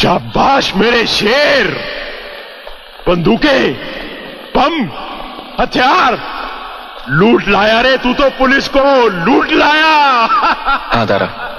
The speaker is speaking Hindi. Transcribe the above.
शाबाश मेरे शेर। बंदूकें, बम, हथियार लूट लाया रे तू तो, पुलिस को लूट लाया। हाँ दारा,